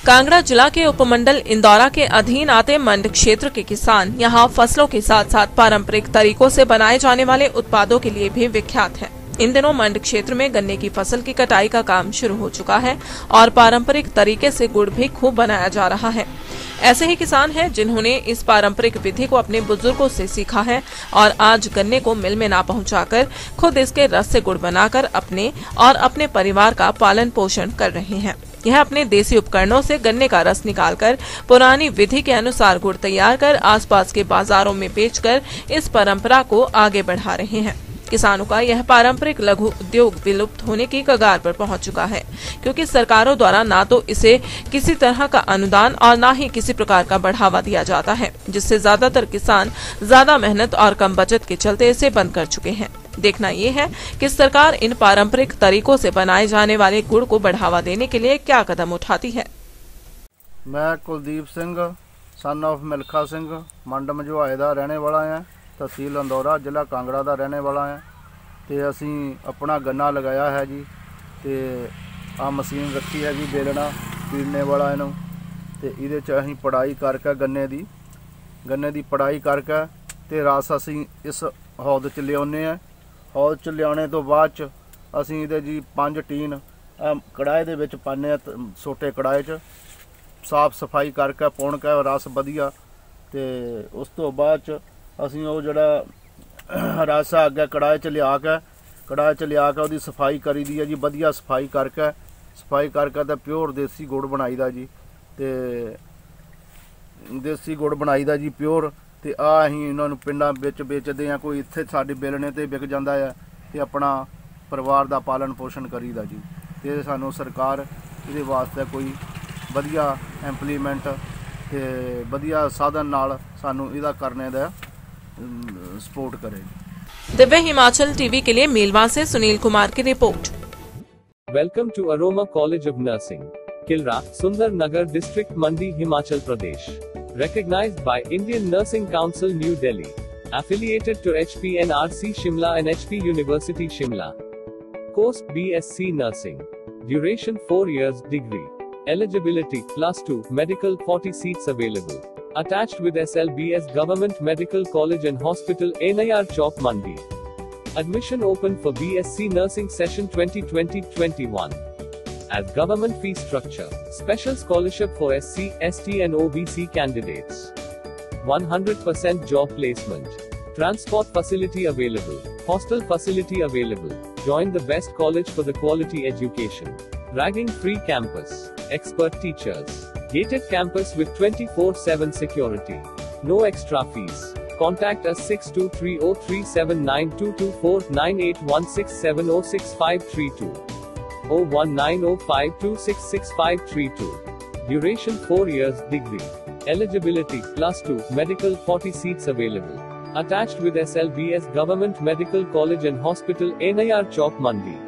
कांगड़ा जिला के उपमंडल इंदौरा के अधीन आते मंड क्षेत्र के किसान यहां फसलों के साथ साथ पारंपरिक तरीकों से बनाए जाने वाले उत्पादों के लिए भी विख्यात हैं। इन दिनों मंड क्षेत्र में गन्ने की फसल की कटाई का काम शुरू हो चुका है और पारंपरिक तरीके से गुड़ भी खूब बनाया जा रहा है। ऐसे ही किसान हैं जिन्होंने इस पारंपरिक विधि को अपने बुजुर्गों से सीखा है और आज गन्ने को मिल में ना पहुंचाकर खुद इसके रस से गुड़ बनाकर अपने और अपने परिवार का पालन पोषण कर रहे हैं। यह अपने देसी उपकरणों से गन्ने का रस निकालकर पुरानी विधि के अनुसार गुड़ तैयार कर आसपास के बाजारों में बेचकर इस परंपरा को आगे बढ़ा रहे हैं। किसानों का यह पारंपरिक लघु उद्योग विलुप्त होने की कगार पर पहुंच चुका है, क्योंकि सरकारों द्वारा ना तो इसे किसी तरह का अनुदान और ना ही किसी प्रकार का बढ़ावा दिया जाता है, जिससे ज्यादातर किसान ज्यादा मेहनत और कम बचत के चलते इसे बंद कर चुके हैं। देखना ये है कि सरकार इन पारंपरिक तरीकों से बनाए जाने वाले गुड़ को बढ़ावा देने के लिए क्या कदम उठाती है। मैं कुलदीप सिंह सन ऑफ मिल्खा सिंह मंड मझवाए का रहने वाला है, तहसील इंदौरा जिला कांगड़ा का रहने वाला है। तो असी अपना गन्ना लगाया है जी, तो आ मशीन रखी है जी बेलना पीड़ने वाला इनू, तो ये अं पढ़ाई करके गन्ने की पढ़ाई करके तो रस असी इस हौद च लियाने हैं। हौद च लियाने तो बाद असी ये जी 5 टीन कड़ाहे दे विच पाने, छोटे कड़ाहे च साफ सफाई करके पुण के रस वधिया, तो उस तो बाद असी वो जड़ा रस अगे कड़ाहे च लिया के उसकी सफाई करी दी है जी, वधिया सफाई करके तो प्योर देसी गुड़ बनाई दा जी, तो देसी गुड़ बनाई दा जी प्योर। तो अं इन्होंने पिंडा बेचते हैं, कोई इत्थे साडे बेलने ते बिक जाता है, तो अपना परिवार का पालन पोषण करीदा जी। तो सानू सरकार ये वास्ते कोई वधिया इंप्लीमेंट ते वधिया साधन नाल सानू इहदा करने दा सपोर्ट करे। दिव्य हिमाचल टीवी के लिए मेलवा से सुनील कुमार की report. Welcome to aroma college of nursing, Kilra, Sundar Nagar district, Mandi, Himachal Pradesh. Recognized by Indian Nursing Council, New Delhi. Affiliated to HPNRC Shimla and HP University Shimla. Course BSc Nursing. Duration 4 years. Degree. Eligibility +2. Medical 40 seats available. Attached with SLBS Government Medical College and Hospital, NIR Chowk, Mandi. Admission open for BSc Nursing session 2020-21. As government fee structure, special scholarship for SC, ST and OBC candidates. 100% job placement. Transport facility available. Hostel facility available. Join the best college for the quality education. Ragging free campus. Expert teachers. Gated campus with 24/7 security. No extra fees. Contact us 6230379224 9816706532. 01905266532. Duration 4 years. Degree. Eligibility +2. Medical 40 seats available. Attached with SLBS Government Medical College and Hospital, NIR Chowk, Mandi.